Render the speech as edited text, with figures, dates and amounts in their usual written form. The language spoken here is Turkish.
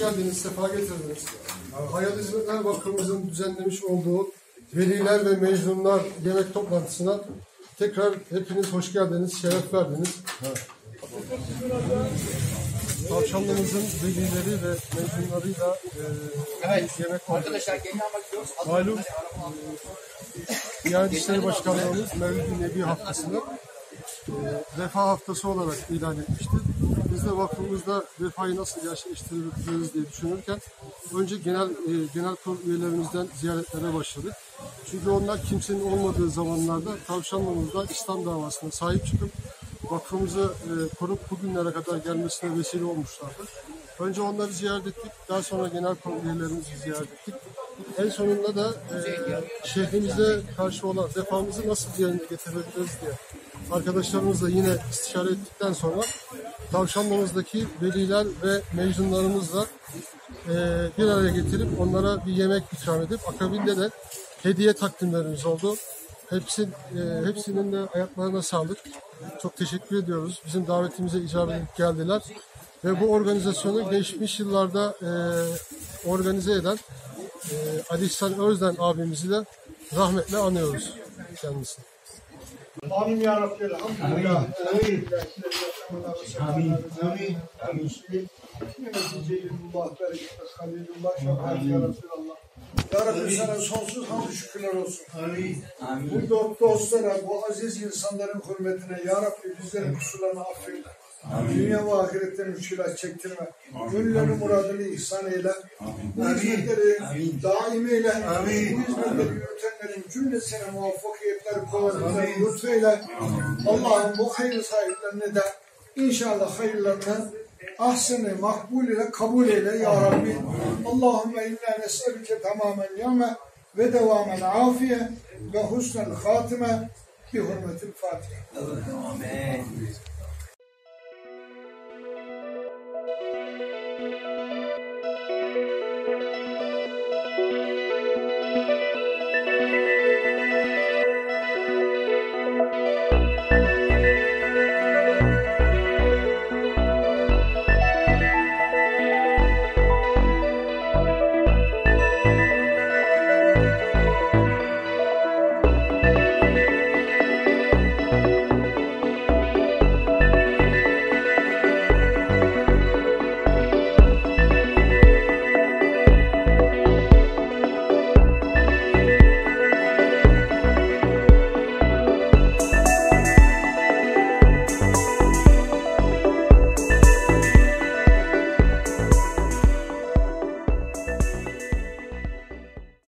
geldiniz, sefa getirdiniz. Hayat Hizmetler Vakfımızın düzenlemiş olduğu Veliler ve Mecnunlar yemek toplantısına tekrar hepiniz hoş geldiniz, şeref verdiniz. Tavşanlımızın velileri ve mecnunlarıyla yemek arkadaşlar gelin almak istiyoruz. Malum Diyanet İşleri Başkanlığımız Mevlid-i Nebi haftasını Vefa Haftası olarak ilan etmiştir. Biz de vakfımızda vefayı nasıl gerçekleştirebiliriz diye düşünürken önce genel kurul üyelerimizden ziyaretlere başladık. Çünkü onlar kimsenin olmadığı zamanlarda Tavşanlı'mızda İslam davasına sahip çıkıp vakfımızı korup bugünlere kadar gelmesine vesile olmuşlardır. Önce onları ziyaret ettik, daha sonra genel kurul üyelerimizi ziyaret ettik. En sonunda da şehrimize karşı olan vefamızı nasıl yerine getirebiliriz diye arkadaşlarımızla yine istişare ettikten sonra Tavşanlı'mızdaki veliler ve mecnunlarımızla bir araya getirip onlara bir yemek ikram edip akabinde de hediye takdimlerimiz oldu. Hepsinin de ayaklarına sağlık. Çok teşekkür ediyoruz. Bizim davetimize icabet edip geldiler. Ve bu organizasyonu geçmiş yıllarda organize eden Ali İhsan Özden abimizi de rahmetle anıyoruz kendisini. Amin ya Rabbi. Elhamdülillah. Amin. Amin. Amin. Amin. Celilullah, bereketullah, halilullah, şefaat ya Resulallah. Ya Rabbi sana sonsuz hamdü şükürler olsun. Amin. Bu dostlara, bu aziz insanların hürmetine Ya Rabbi bizlerin kusurlarını affeyle. Dünya ve ahiretten müşkilat çektirme. Gönüllerin muradını ihsan eyle. Bu hizmetleri daim eyle. Bu hizmetleri yürütenlerin cümlesine muvaffakiyetler, kuvvetler lütfeyle. Allah'ım bu hayır sahiplerine de inşallah hayırlarını ahsen-i makbul ile kabul eyle ya Rabbi. Allahümme inna nes'elike tamamen yame ve devamen afiye ve husnel hatime bi hurmetil Fatiha. Amin.